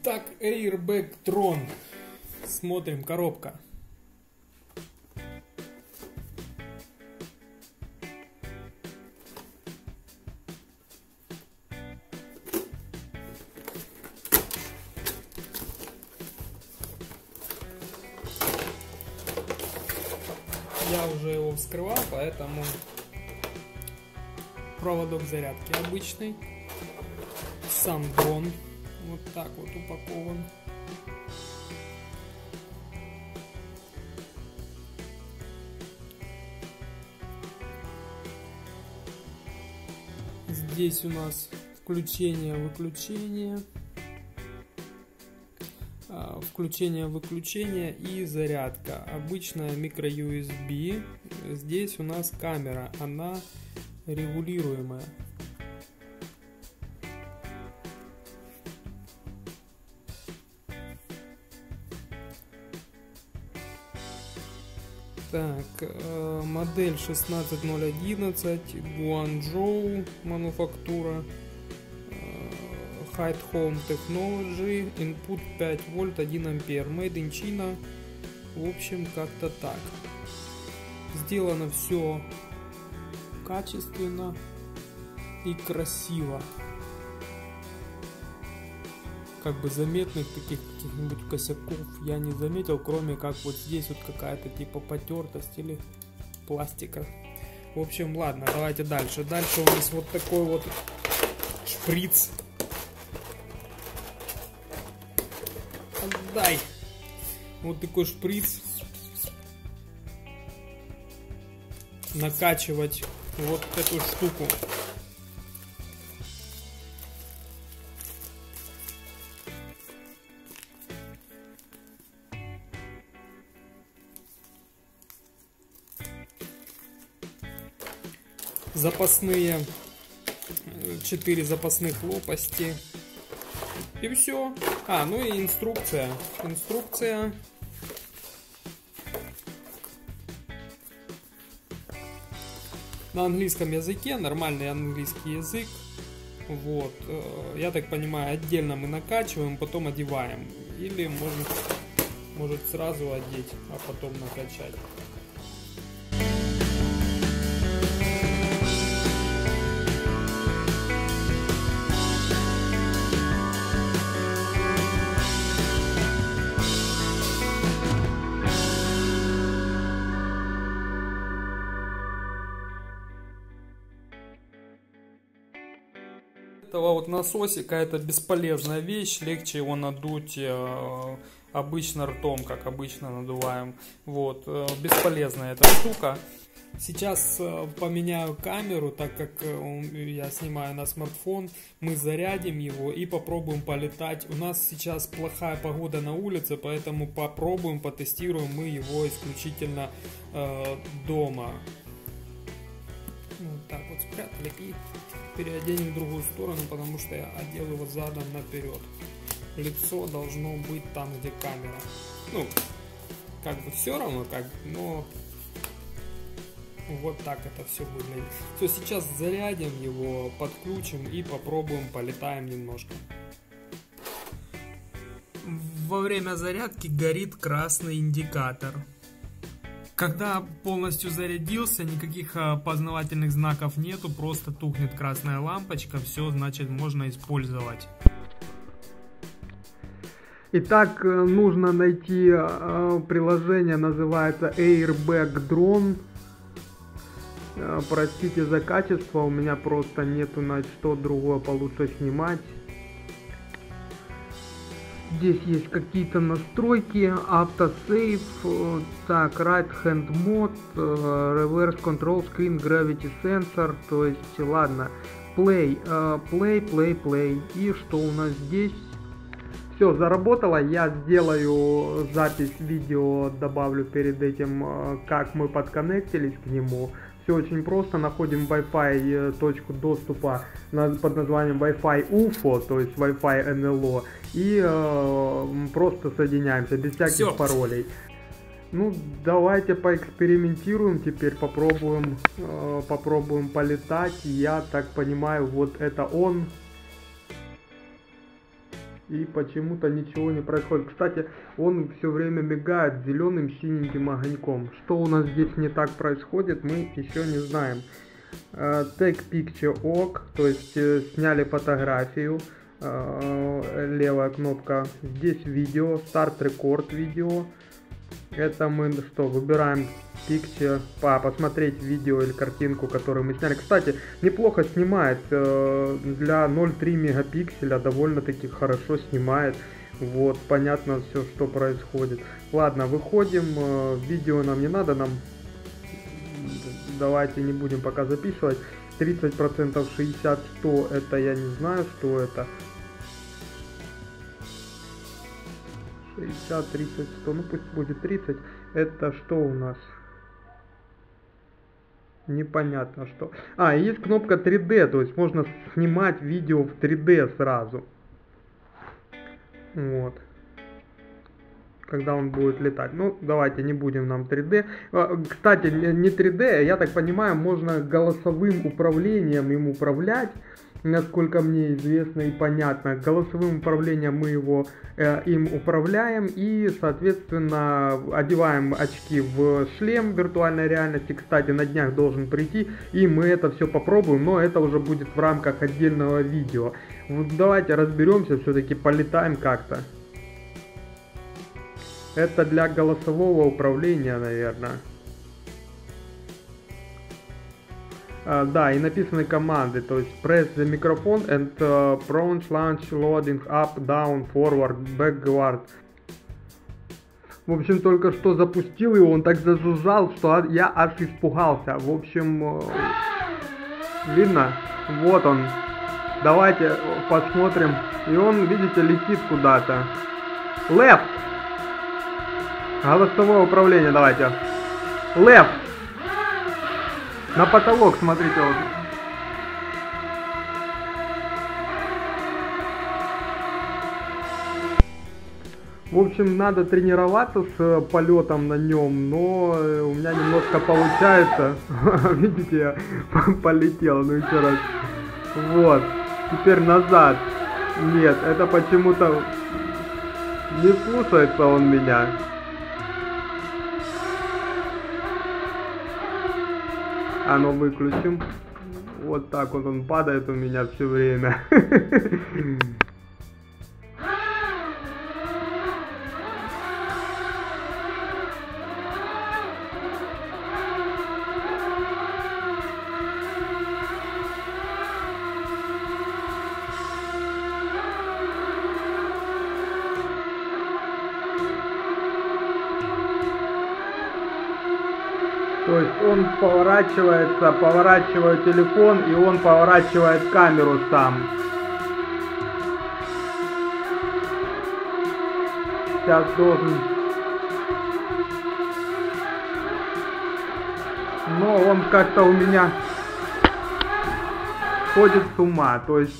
Так, Airbag Drone. Смотрим, коробка. Я уже его вскрывал, поэтому проводок зарядки обычный. Сам дрон вот так вот упакован. Здесь у нас включение-выключение. Включение-выключение и зарядка. Обычная micro-USB. Здесь у нас камера, она регулируемая. Так, модель 16011, Guangzhou мануфактура, High Home Technology, input 5 вольт, 1 ампер, made in China. В общем, как-то так. Сделано все качественно и красиво. Как бы заметных таких каких-нибудь косяков я не заметил, кроме как вот здесь вот какая-то типа потертость или пластика. В общем, ладно, давайте дальше. Дальше у нас вот такой вот шприц. Отдай! Вот такой шприц. Накачивать вот эту штуку. Запасные 4 запасных лопасти. И все. Ну и инструкция. Инструкция. На английском языке, нормальный английский язык. Вот. Я так понимаю, отдельно мы накачиваем, потом одеваем. Или может сразу одеть, а потом накачать. Этого вот насосика, это бесполезная вещь, легче его надуть обычно ртом, как обычно надуваем. Вот, бесполезная эта штука. Сейчас поменяю камеру, так как я снимаю на смартфон. Мы зарядим его и попробуем полетать. У нас сейчас плохая погода на улице, поэтому попробуем, потестируем мы его исключительно дома. Вот так вот спрятали и переоденем в другую сторону, потому что я одел его задом наперед. Лицо должно быть там, где камера. Ну, как бы все равно, но вот так это все выглядит. Все, сейчас зарядим его, подключим и попробуем, полетаем немножко. Во время зарядки горит красный индикатор. Когда полностью зарядился, никаких опознавательных знаков нету, просто тухнет красная лампочка, все, значит, можно использовать. Итак, нужно найти приложение, называется Airbag Drone. Простите за качество, у меня просто нету на что другое получше снимать. Здесь есть какие-то настройки, автосейв, так, right hand mode, reverse control screen, gravity sensor, то есть, ладно, play. И что у нас здесь? Все, заработало, я сделаю запись видео, добавлю перед этим, как мы подконнектились к нему. Все очень просто, находим Wi-Fi точку доступа под названием Wi-Fi UFO, то есть Wi-Fi NLO, и просто соединяемся без всяких паролей. Ну, давайте поэкспериментируем теперь, попробуем полетать. Я так понимаю, вот это он. и почему-то ничего не происходит. Кстати, он все время мигает зеленым синеньким огоньком. Что у нас здесь не так происходит, мы еще не знаем. Take picture ok, то есть сняли фотографию. Левая кнопка. Здесь видео, Start Record видео. Это мы что, выбираем picture, посмотреть видео или картинку, которую мы сняли. Кстати, неплохо снимает, для 0,3 мегапикселя довольно-таки хорошо снимает. Вот, понятно все, что происходит. Ладно, выходим, видео нам не надо, нам давайте не будем пока записывать. 30%, 60, 100, это я не знаю, что это. 60, 30, 100, ну пусть будет 30. Это что у нас? Непонятно что. Есть кнопка 3D, то есть можно снимать видео в 3D сразу. Вот. Когда он будет летать. Ну, давайте не будем нам 3D. Кстати, не 3D, я так понимаю, можно голосовым управлением им управлять. Насколько мне известно и понятно, голосовым управлением мы его им управляем и, соответственно, одеваем очки в шлем виртуальной реальности. Кстати, на днях должен прийти, и мы это все попробуем, но это уже будет в рамках отдельного видео. Вот давайте разберемся, все-таки полетаем как-то. Это для голосового управления, наверное. Да, и написаны команды, то есть press the microphone and prompt launch loading up, down, forward, backward. В общем, только что запустил его, он так зажужжал, что я аж испугался. В общем, видно? Вот он. Давайте посмотрим. И он, видите, летит куда-то. Left. Голосовое управление, давайте. Left. На потолок, смотрите, вот. В общем, надо тренироваться с полетом на нем, но у меня немножко получается. Видите, я полетел, ну еще раз. Вот. Теперь назад. Нет, это почему-то не слушается он меня. А ну выключим. Вот так вот он падает у меня все время. То есть он поворачивается, поворачиваю телефон, и он поворачивает камеру сам. Сейчас должен. Но он как-то у меня сходит с ума, то есть.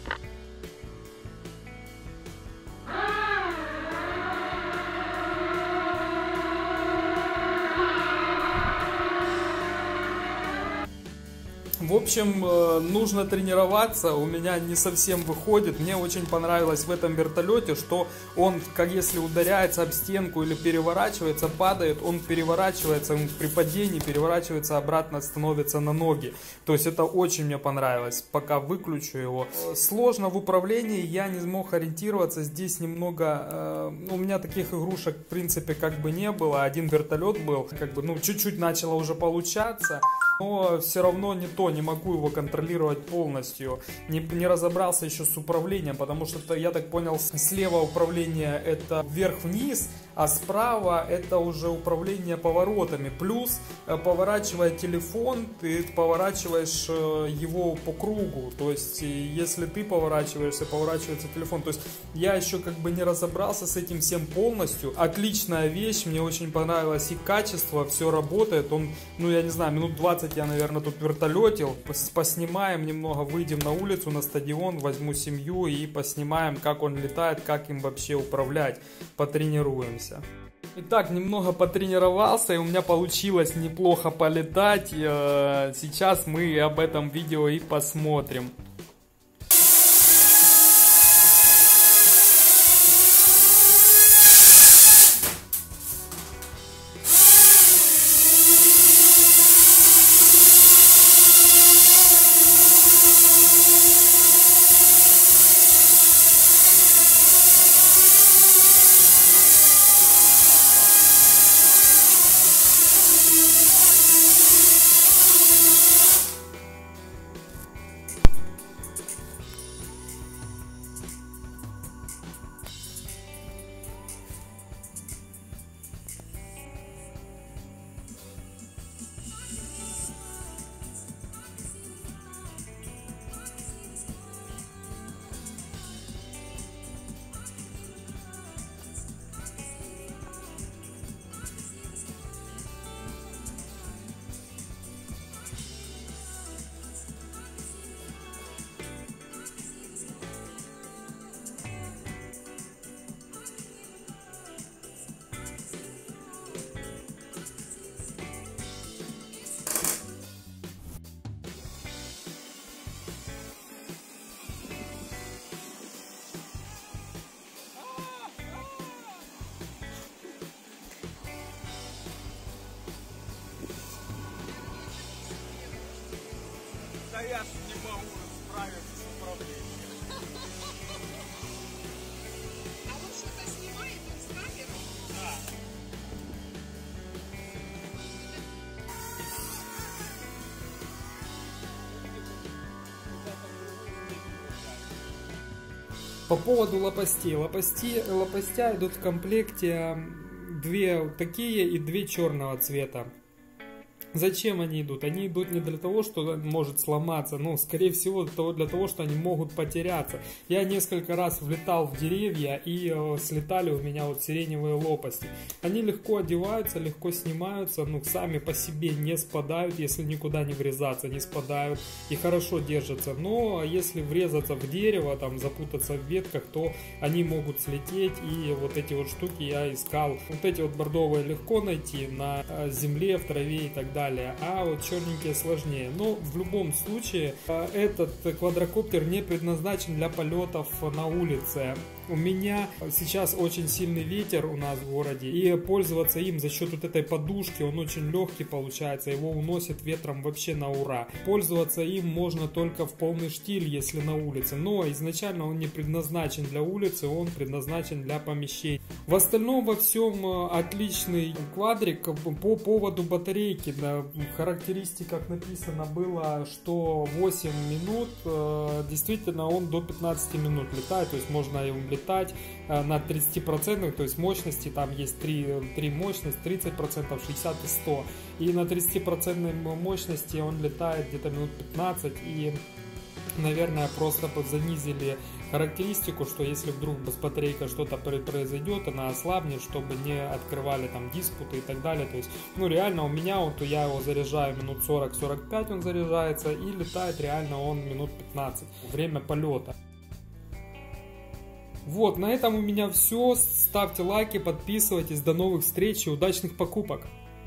В общем, нужно тренироваться, у меня не совсем выходит. Мне очень понравилось в этом вертолете, что он, как если ударяется об стенку или переворачивается, падает, он переворачивается, он при падении переворачивается обратно, становится на ноги. То есть это очень мне понравилось, пока выключу его. Сложно в управлении, я не смог ориентироваться, здесь немного, у меня таких игрушек в принципе как бы не было, один вертолет был, как бы, ну чуть-чуть начало уже получаться. Но все равно не могу его контролировать полностью. Не разобрался еще с управлением, потому что, я так понял, слева управление это вверх-вниз, а справа это уже управление поворотами. Плюс, поворачивая телефон, ты поворачиваешь его по кругу. То есть, если ты поворачиваешься, поворачивается телефон. То есть, я еще как бы не разобрался с этим всем полностью. Отличная вещь, мне очень понравилось и качество, все работает. Он, ну я не знаю, минут 20 я, наверное, тут вертолетил. Поснимаем немного, выйдем на улицу, на стадион, возьму семью и поснимаем, как он летает, как им вообще управлять. Потренируемся. Итак, немного потренировался, и у меня получилось неплохо полетать. Сейчас мы об этом видео и посмотрим. Да я ж не могу справиться с управлением. А он что-то снимает, он с камеры? Да. По поводу лопастей. Лопастя идут в комплекте две такие и две черного цвета. Зачем они идут? Они идут не для того, что он может сломаться, но, скорее всего, для того, что они могут потеряться. Я несколько раз влетал в деревья и слетали у меня вот сиреневые лопасти. Они легко одеваются, легко снимаются, ну, сами по себе не спадают, если никуда не врезаться, не спадают и хорошо держатся. Но если врезаться в дерево, там, запутаться в ветках, то они могут слететь, и вот эти вот штуки я искал. Вот эти вот бордовые легко найти на земле, в траве и так далее. А вот черненькие сложнее. Но в любом случае этот квадрокоптер не предназначен для полетов на улице. У меня сейчас очень сильный ветер у нас в городе, и пользоваться им за счет вот этой подушки, он очень легкий получается, его уносит ветром вообще на ура. Пользоваться им можно только в полный штиль, если на улице, но изначально он не предназначен для улицы, он предназначен для помещений. В остальном во всем отличный квадрик. По поводу батарейки, в характеристиках написано было, что 8 минут, действительно он до 15 минут летает, то есть можно им летать на 30%, то есть мощности, там есть 3 мощности, 30%, 60 и 100. И на 30% мощности он летает где-то минут 15, и, наверное, просто занизили характеристику, что если вдруг с батарейкой что-то произойдет, она ослабнет, чтобы не открывали там диспуты и так далее. То есть, ну, реально у меня вот, я его заряжаю минут 40-45, он заряжается, и летает реально он минут 15, время полета. Вот, на этом у меня все. Ставьте лайки, подписывайтесь. До новых встреч и удачных покупок!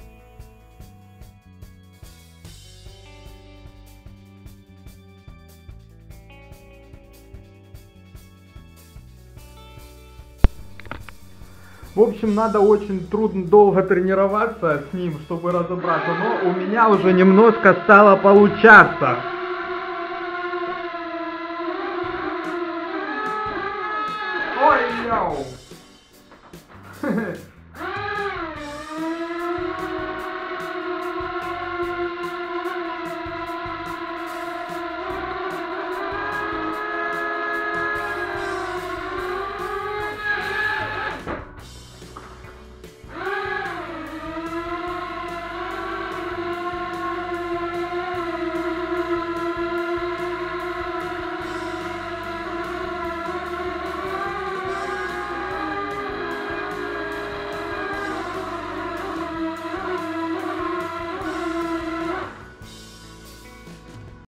В общем, надо очень долго тренироваться с ним, чтобы разобраться, но у меня уже немножко стало получаться.